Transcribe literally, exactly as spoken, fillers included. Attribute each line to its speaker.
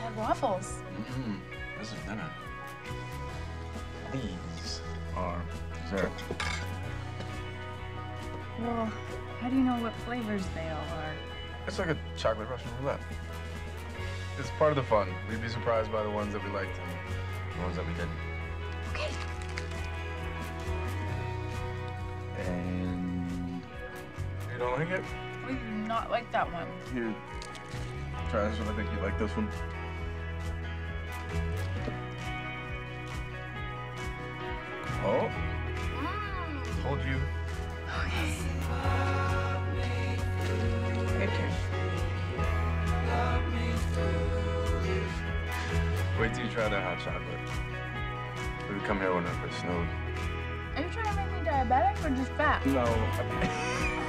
Speaker 1: had waffles.
Speaker 2: Mm-hmm. This is dinner. These are dessert.
Speaker 1: Well, how do you know what flavors they all are?
Speaker 2: It's like a chocolate Russian roulette. It's part of the fun. We'd be surprised by the ones that we liked and the ones that we didn't.
Speaker 1: Okay.
Speaker 2: And you don't like it?
Speaker 1: We do not like that one.
Speaker 2: Here, try this one. I think you like this one. Oh.
Speaker 1: Mm.
Speaker 2: Told you.
Speaker 1: Okay. Your turn.
Speaker 2: Wait till you try that hot chocolate. We would come here when it first snowed.
Speaker 1: Are you trying to make me diabetic or just fat?
Speaker 2: No.